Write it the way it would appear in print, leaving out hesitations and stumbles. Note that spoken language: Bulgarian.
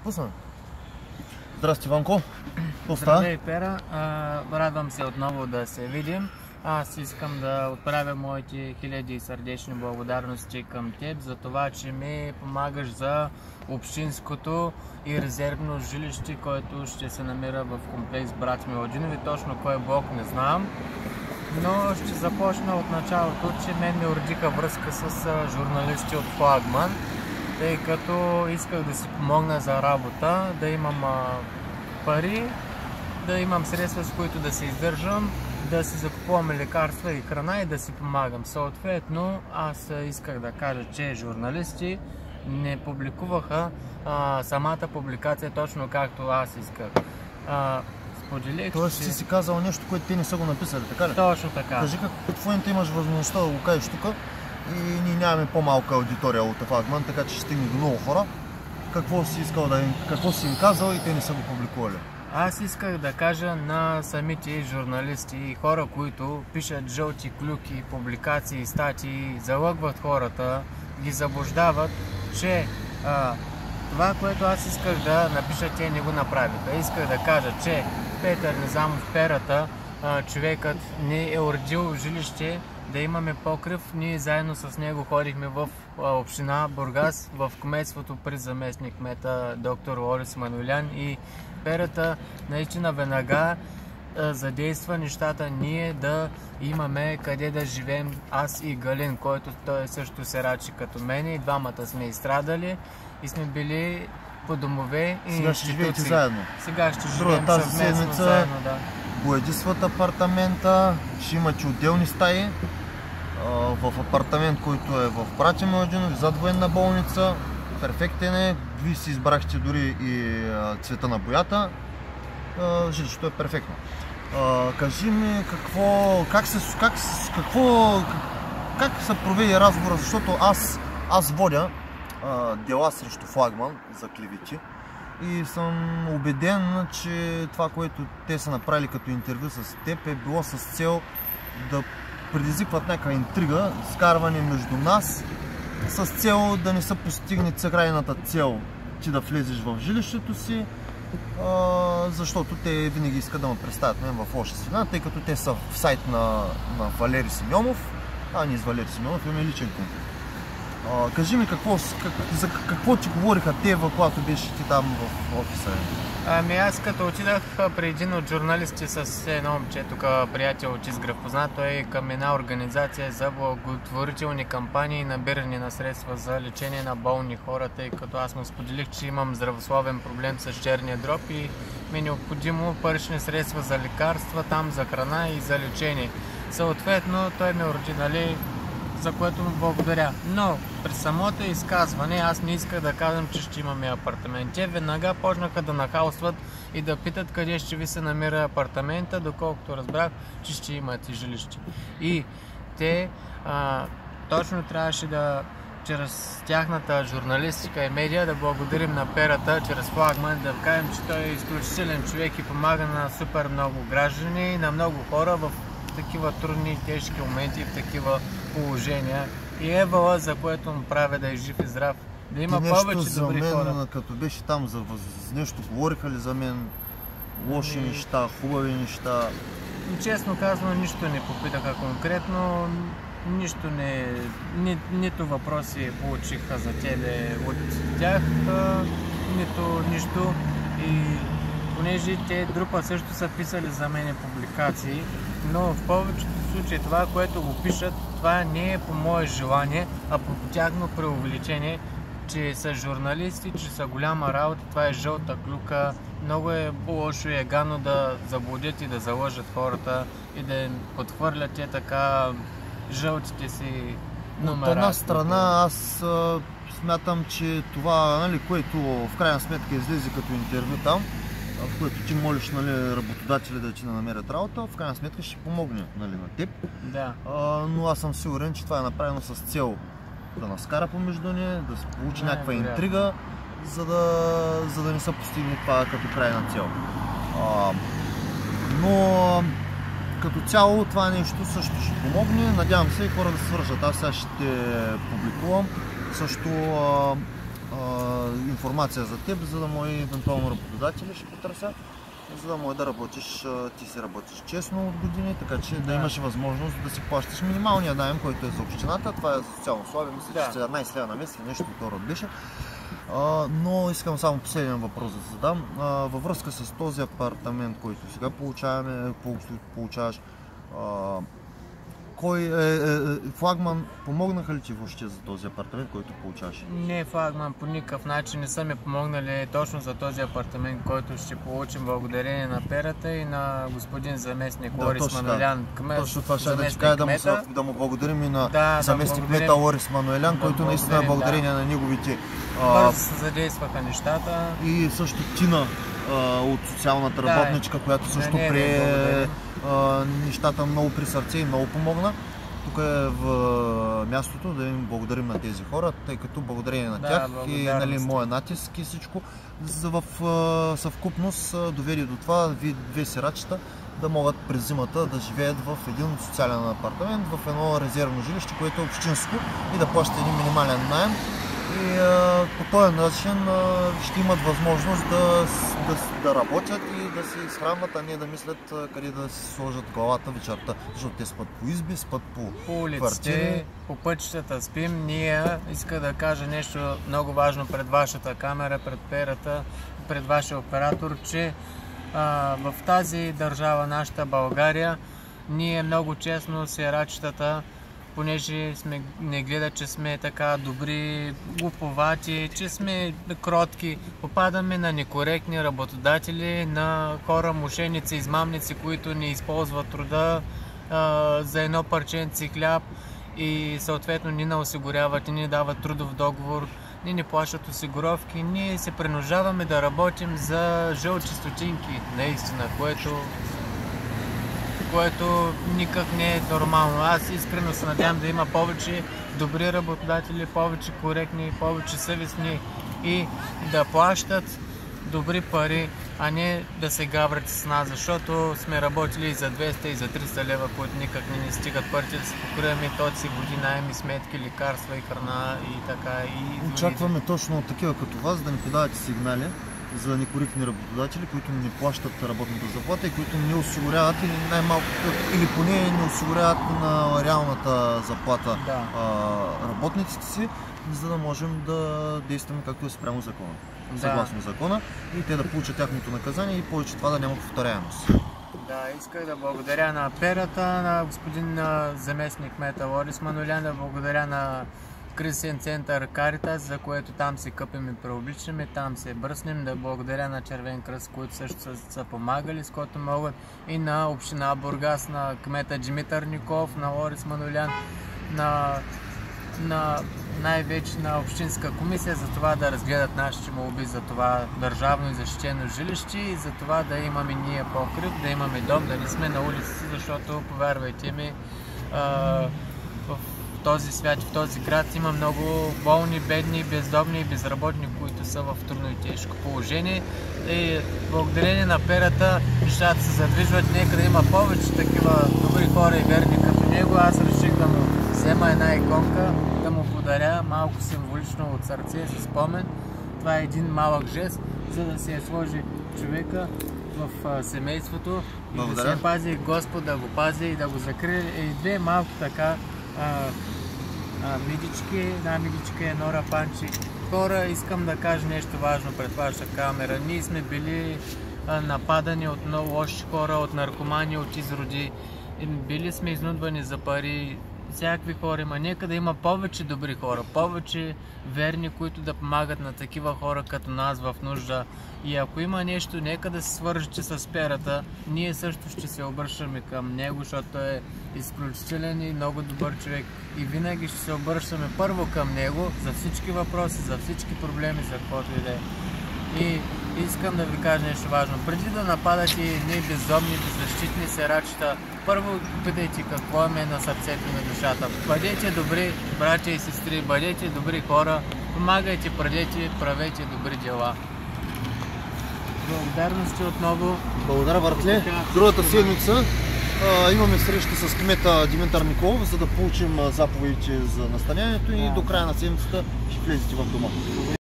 Пусна. Здрасти, Ванко. Здравей, Пера. Радвам се отново да се видим. Аз искам да отправя моите хиляди и сърдечни благодарности към теб за това, че ми помагаш за общинското и резервно жилище, което ще се намира в комплекс Брат Миладжинови. Точно кой блок не знам, но ще започна от началото, че мен ме уродиха връзка с журналисти от Флагман, тъй като исках да си помогна за работа, да имам пари, да имам средства, с които да се издържам, да си закупувам лекарства и храна и да си помагам. Съответно, аз исках да кажа, че журналисти не публикуваха самата публикация точно както аз исках. Споделих, Тоест си казал нещо, което те не са го написали, така ли? Точно така. Кажи в момента имаш възможността да го кажеш тук и ние нямаме по-малка аудитория от Флагман, така че ще стигне до много хора. Какво си им казал и те не са го публикували? Аз исках да кажа на самите журналисти и хора, които пишат жълти клюки, публикации, статии, залъгват хората, ги заблуждават, че това, което аз исках да напиша, те не го направиха. Исках да кажа, че Петър Низамов Перата, човекът не е уредил жилище, да имаме покрив. Ние заедно с него ходихме в община Бургас, в кметството при заместник кмета доктор Лорис Манулян, и Перата наистина веднага задейства нещата ние да имаме къде да живеем, аз и Галин, който той също се рачи като мен, и двамата сме изстрадали и сме били по домове и сега ще живеете заедно. Сега ще живеем съвместно заедно, да. Боядисват апартамента, ще имате отделни стаи в апартамент, който е в Братя Миладжинови, зад военна болница. Перфектен е, вие си избрахте дори и цвета на боята. Жилището е перфектно. Кажи ми как се проведе разговора, защото аз водя дела срещу Флагман за клевети и съм убеден, че това, което те са направили като интервю с теб, е било с цел да предизвикват някаква интрига, скарване между нас, с цел да не се постигне крайната цел ти да влезеш в жилището си, защото те винаги искат да ме представят мен в лоша светлина, тъй като те са в сайт на Валери Симеонов, а ние с Валери Симеонов имаме личен контакт. Кажи ми за какво ти говориха те, когато беше ти там в офиса? Ами аз като отидах при един от журналисти с едно момче, тук приятел от Изгрев познат, той е към една организация за благотворителни кампании и набиране на средства за лечение на болни хора, тъй като аз му споделих, че имам здравословен проблем с черния дроб и ми е необходимо парични средства за лекарства, там за храна и за лечение. Съответно той ме уроди, за което му благодаря. Но при самото изказване аз не исках да казвам, че ще имаме апартамент. Те веднага почнаха да нахалстват и да питат къде ще ви се намира апартамента, доколкото разбрах, че ще имате жилище. И те точно трябваше да, чрез тяхната журналистика и медиа, да благодарим на Перата, чрез Флагман, да кажем, че той е изключителен човек и помага на супер много граждани, на много хора в такива трудни и тежки моменти, в такива положения. И е вала, за което му правя да е жив и здрав. Да има повече добри хора. За мен, като беше там, за нещо говориха ли за мен? Лоши неща, хубави неща? Честно казано, нищо не попитаха конкретно. Нищо нито въпроси получиха за тебе от тях, нито нищо. И понеже те друга също са писали за мене публикации, но в повечето случаи това, което го пишат, това не е по мое желание, а по тяхно преувеличение, че са журналисти, че са голяма работа, това е жълта клюка. Много е лошо и гадно да заблудят и да залъжат хората и да им подхвърлят те така жълтите си номера. От една страна аз смятам, че това, което в крайна сметка излезе като интервю там, в което ти молиш работодатели да ти намерят работа, в крайна сметка ще помогне на теб. Да. Но аз съм сигурен, че това е направено с цел да наскара помежду ни, да се получи някаква интрига, за да не се постигне това като крайна цел. Но като цяло това нещо също ще помогне. Надявам се и хора да се свържат. Аз сега ще публикувам също информация за теб, за да мои евентуално работодатели ще потърся, за да може да работиш, ти си работиш честно от години, така че да имаш възможност да си плащаш минималния наем, който е за общината. Това е за социално условие, мисля, че 17 лева на месец, нещо от род беше. Но искам само последен въпрос да задам. Във връзка с този апартамент, който сега получаваш, Флагман помогнаха ли ти въобще за този апартамент, който получаваш? Не, Флагман по никакъв начин не са ми помогнали точно за този апартамент, който ще получим благодарение на Перата и на господин заместник Лорис Мануелян. Точно това ще да ти кажа, да му благодарим и на заместник кмета Лорис Мануелян, който наистина благодарение на неговите бързо задействаха нещата. И също Тина от социалната работничка, която също прие нещата много при сърце и много помогна. Тук е в мястото да им благодарим на тези хора, тъй като благодарение на тях и моя натиск и всичко в съвкупност доведе до това две сирачета да могат през зимата да живеят в един социален апартамент, в едно резервно жилище, което е общинско и да плащат един минимален наем. И по този начин ще имат възможност да работят и да се изхранват, а не да мислят къде да си сложат главата вечерта, защото те спят по изби, спят по улиците, по пътищата спим. Ние иска да кажа нещо много важно пред вашата камера, пред Перата, пред вашия оператор, че в тази държава, нашата България, ние много честно сирачетата, понеже не гледат, че сме така добри, глуповати, че сме кротки, попадаме на некоректни работодатели, на хора, мошеници, измамници, които ни използват труда за едно парченце хляб и съответно ни осигуряват, ни дават трудов договор, ни плащат осигуровки. Ние се принуждаваме да работим за жълчи стотинки, наистина, което никак не е нормално. Аз искрено се надявам да има повече добри работодатели, повече коректни, повече съвестни и да плащат добри пари, а не да се гаврят с нас, защото сме работили и за 200 и за 300 лева, които никак не ни стигат парите да се покриваме тоци, води, наеми, сметки, лекарства и храна и така. Очакваме точно такива като вас да ни подавате сигнали за некоректни работодатели, които не плащат работната заплата и които не осигуряват или най-малко, или поне не осигуряват на реалната заплата работниците си, за да можем да действаме както е спрямо закона. Съгласно закона и те да получат тяхното наказание и повече това да няма повторяемост. Да, исках да благодаря на Перата, на господин заместник кмета Лорис Мануелян, да благодаря на кризисен център Каритас, за което там се къпим и преобличаме, там се бръснем, да благодаря на Червен кръст, които също са помагали, с който могат, и на община Бургас, на кмета Димитър Николов, на Лорис Мануелян, най-вече на общинска комисия за това да разгледат нашите молби за това държавно и защитено жилище и за това да имаме ние покрив, да имаме дом, да не сме на улиците, защото, повярвайте ми, в този свят, в този град има много болни, бедни, бездомни и безработни, които са в трудно и тежко положение. И благодарение на Перата нещата се задвижват, нека да има повече такива добри хора и верни като него. Аз реших да му взема една иконка, да му подаря малко символично от сърце с спомен. Това е един малък жест, за да се сложи човека в семейството и да се пази Господ, да го пази и да го закрие. И две малко така мидички, една мидичка и едно рапанче. Хора, искам да кажа нещо важно пред вашата камера. Ние сме били нападани от много лоши хора, от наркомани, от изроди. Били сме изнудвани за пари, всякакви хора има. Нека да има повече добри хора, повече верни, които да помагат на такива хора като нас в нужда. И ако има нещо, нека да се свържете с Перата. Ние също ще се обръщаме към него, защото е изключителен и много добър човек. И винаги ще се обръщаме първо към него за всички въпроси, за всички проблеми, за каквото и да е. И искам да ви кажа нещо важно. Преди да нападате не бездомни, беззащитни сирачета, първо питайте какво е на сърцето и на душата. Бъдете добри братя и сестри, бъдете добри хора, помагайте, правете добри дела. Благодарности отново. Благодаря, братле. Другата седмица имаме среща с кмета Димитър Николов, за да получим заповедите за настаняването и до края на седмицата ще влезете в дома.